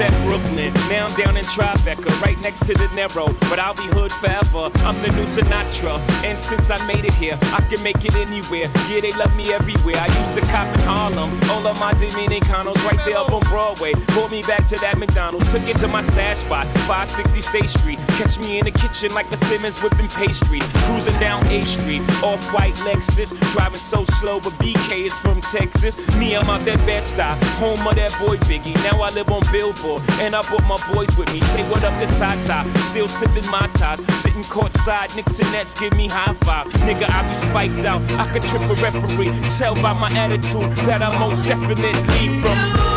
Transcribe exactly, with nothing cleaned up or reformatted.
that Brooklyn. Now I'm down in Tribeca, right next to the Narrow. But I'll be hood forever, I'm the new Sinatra. And since I made it here, I can make it anywhere. Yeah, they love me everywhere. I used to cop in Harlem, all of my Dominicanos right there up on Broadway. Pulled me back to that McDonald's, took it to my stash spot, five sixty State Street. Catch me in the kitchen like a Simmons whipping pastry. Cruising down A Street, off-white Lexus. Driving so slow, but B K is from Texas. Me, I'm out that Bed-Stuy, home of that boy Biggie. Now I live on Billboard, and I brought my boys with me. Say what up to Tata, still sipping my ties. Sitting courtside, Knicks and Nets give me high five. Nigga, I be spiked out, I could trip a referee. Tell by my attitude that I most definitely from